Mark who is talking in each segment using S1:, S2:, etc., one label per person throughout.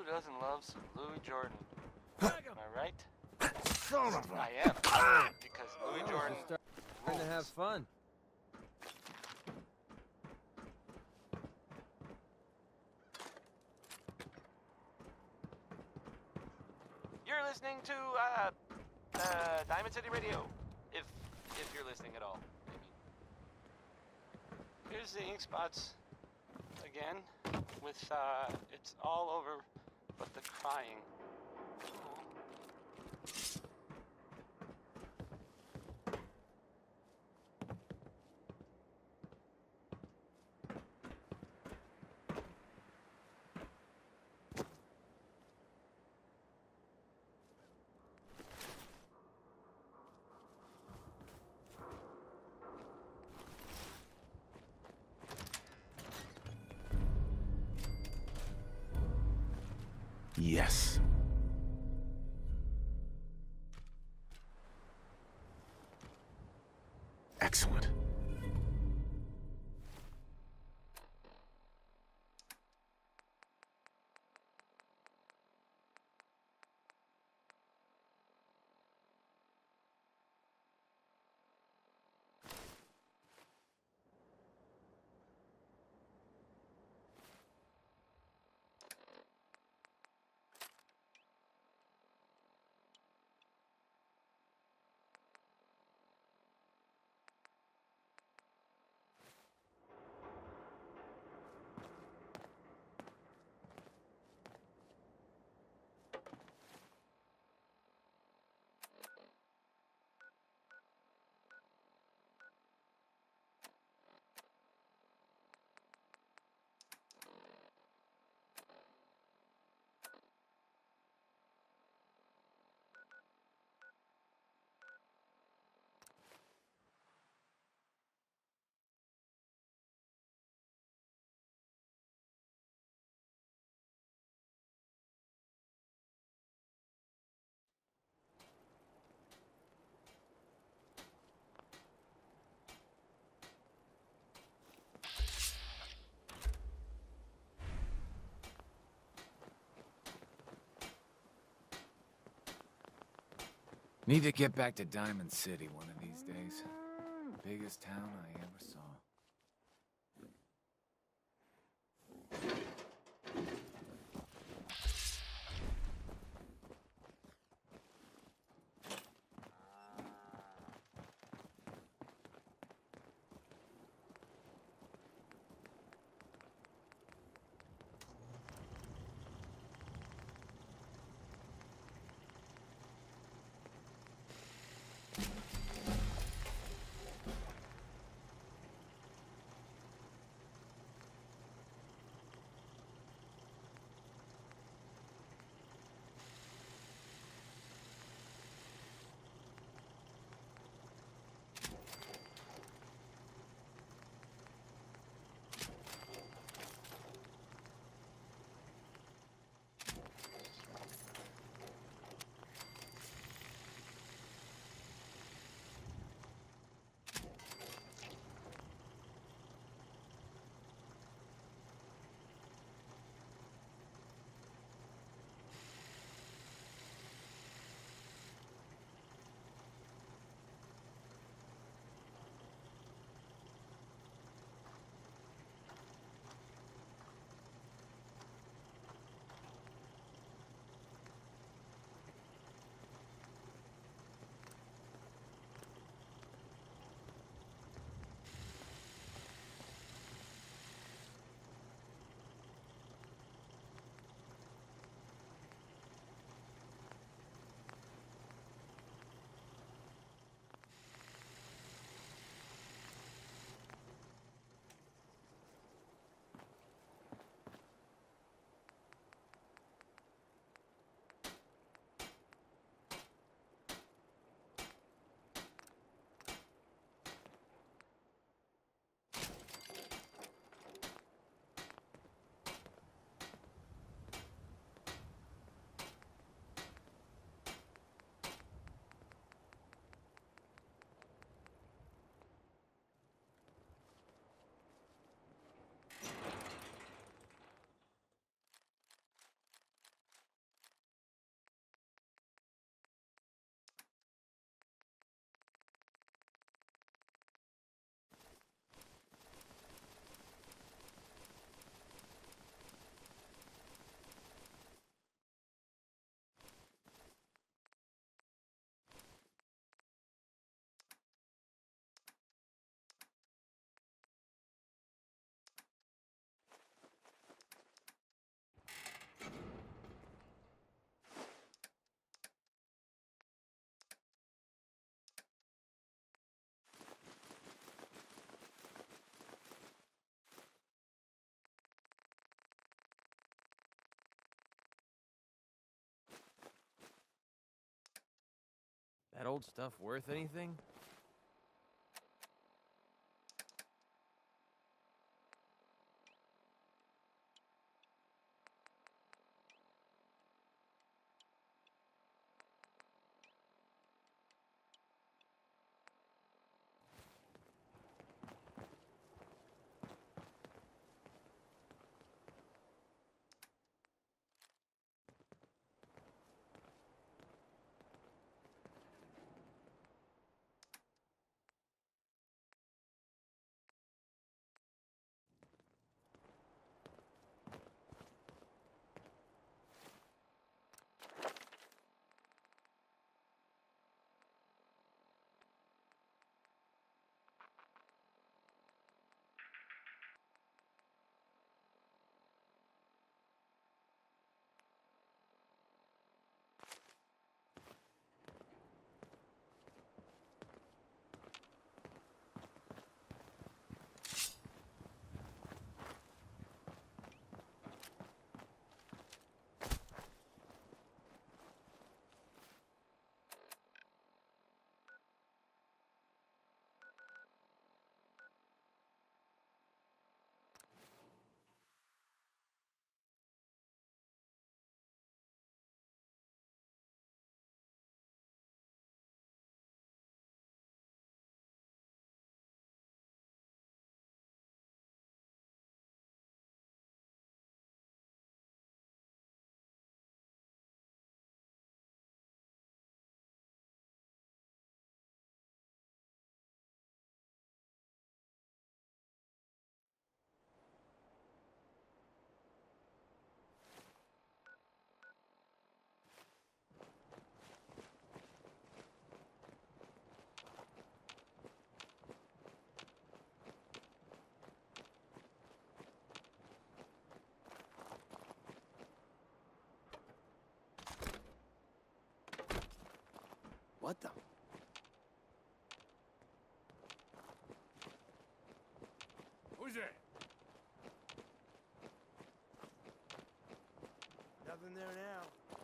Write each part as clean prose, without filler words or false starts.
S1: doesn't love some Louis Jordan? Am I right?
S2: Son of a...
S1: I am. Because Louis Jordan
S3: Trying to have fun.
S1: You're listening to Diamond City Radio, if you're listening at all. I mean, here's the ink spots again, with it's all over, but the crying.
S2: Yes. Excellent.
S3: Need to get back to Diamond City one of these days. Biggest town I ever saw.
S1: That old stuff worth anything?
S3: What the?
S2: Who's there?
S4: Nothing there now.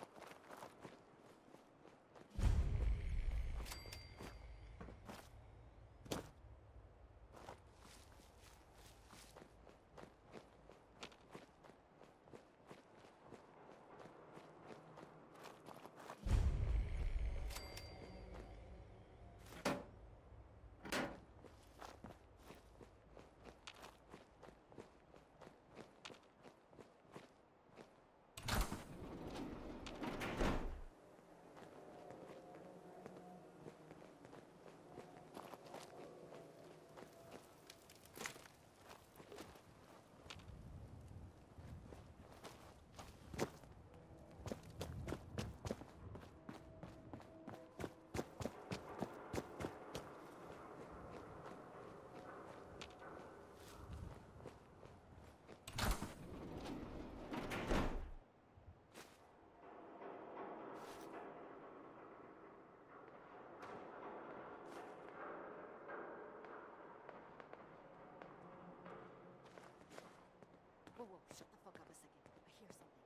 S5: Whoa, whoa, shut the fuck up a second. I hear something.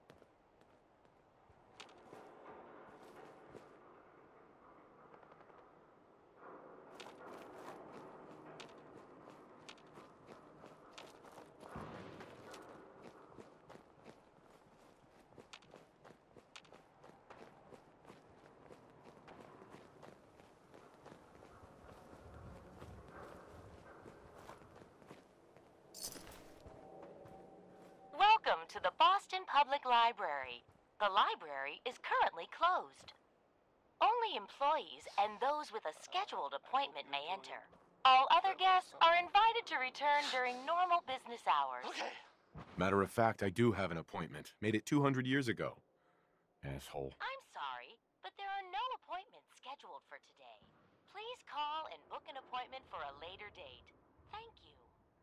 S6: Welcome to the Boston Public Library. The library is currently closed. Only employees and those with a scheduled appointment may enter. All other guests are invited to return during normal business hours.
S1: Okay.
S2: Matter of fact, I do have an appointment. Made it 200 years ago. Asshole.
S6: I'm sorry, but there are no appointments scheduled for today. Please call and book an appointment for a later date. Thank you.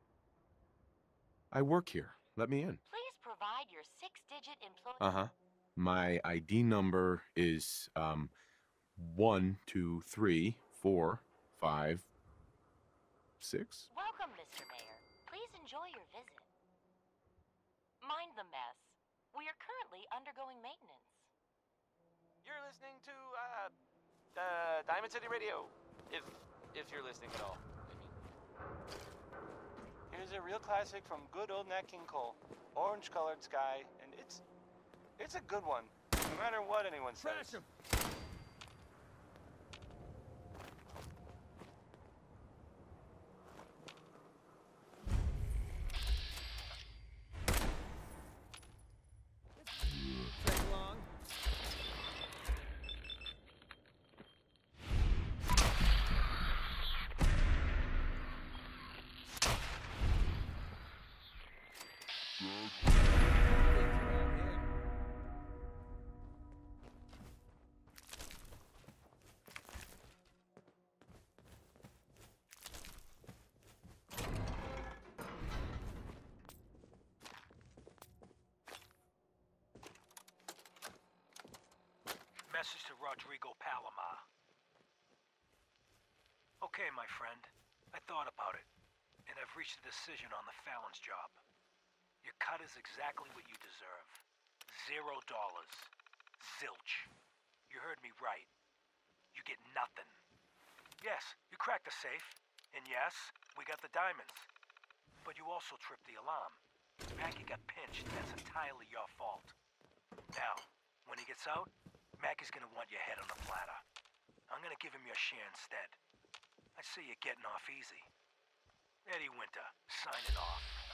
S2: I work here. Let me in.
S6: Please provide your 6-digit employee...
S2: Uh-huh. My ID number is, 1, 2, 3, 4, 5, 6.
S6: Welcome, Mr. Mayor. Please enjoy your visit. Mind the mess. We are currently undergoing maintenance.
S1: You're listening to, Diamond City Radio. If you're listening at all. Here's a real classic from good old Nat King Cole. Orange-colored sky, and it's a good one, no matter what anyone says.
S4: Crash him! Take long.
S7: Message to Rodrigo Palomar. Okay, my friend. I thought about it, and I've reached a decision on the Fallon's job. Your cut is exactly what you deserve. $0. Zilch. You heard me right. You get nothing. Yes, you cracked the safe, and yes, we got the diamonds. But you also tripped the alarm. Mackie got pinched, and that's entirely your fault. Now, when he gets out, Mackie's gonna want your head on a platter. I'm gonna give him your share instead. I see you're getting off easy. Eddie Winter, signing off.